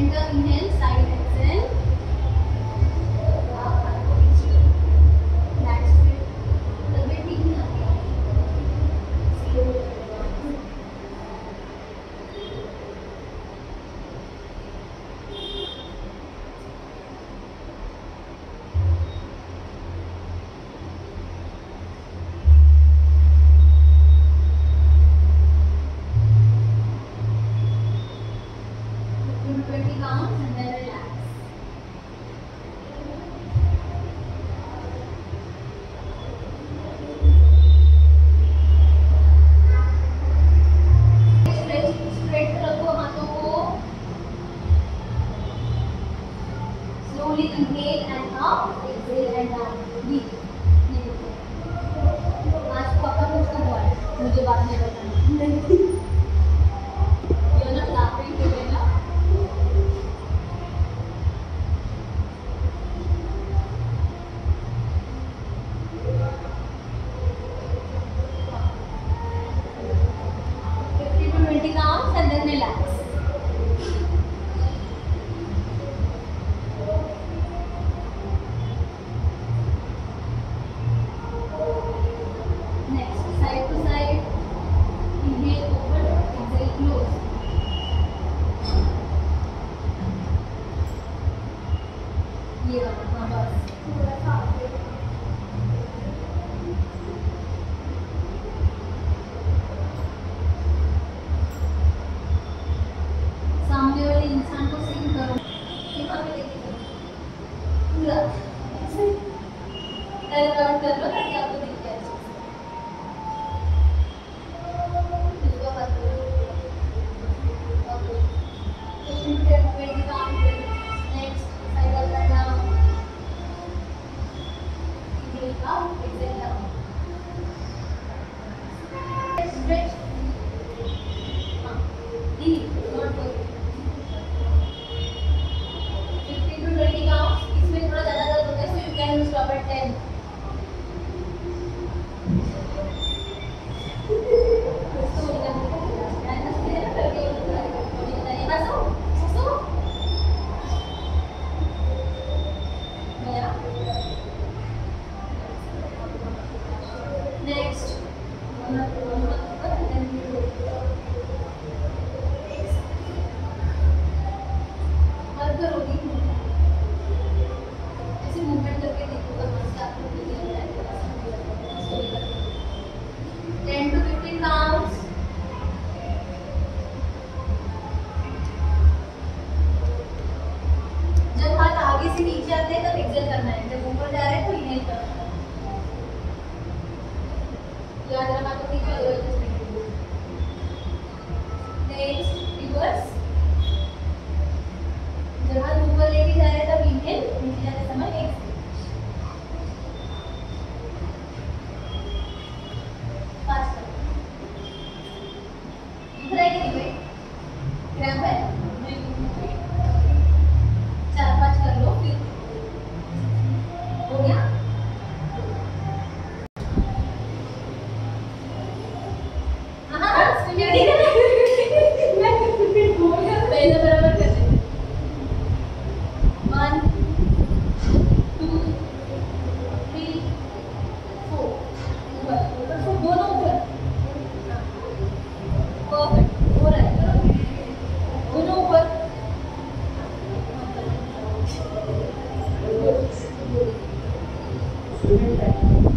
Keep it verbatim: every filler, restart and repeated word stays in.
Center inhale, side exhale. That's it. तबीयत ठीक नहीं आती है. Slow. twenty counts and then relax. Stretch, straight रखो हाथों को. Slowly inhale and up, exhale and down. Deep. आज पक्का कुछ हुआ है. मुझे बात नहीं बताना. You're not laughing today, ना? twenty counts and then relax. Next, side to side. Inhale open, exhale close. ये हाँ बस. थोड़ा सा आगे. सामने वाले इंसान को सीन करो. यहाँ पे देखिए पूरा टर्न आउट कर लो ताकि आपको दिख जाए. इसको हाथ दो. Okay. Twenty count. Next side up and down. Inhale up, exhale down. Stretch. हाँ. डीप. Not go. इसमें थोड़ा ज़्यादा दर्द होता है, so you can stop at ten. Next. ten to fifteen counts. जब हाथ आगे से नीचे आते हैं तब एक्सेल करना है. जब ऊपर जा रहे हैं तो इनहेल करना है. याद रखना तो ठीक है. Next reverse. जब हाथ ऊपर लेके जा रहे हैं तब इनहेल, नीचे जाते समय एक्सेल. क्रैम्प है. चार पाँच कर लो फिर. हो गया. हाँ हाँ पहले बराबर कर लेंगे. One two three four. ऊपर ऊपर दोनों ऊपर. परफेक्ट. हो रहा है. दोनों ऊपर. Student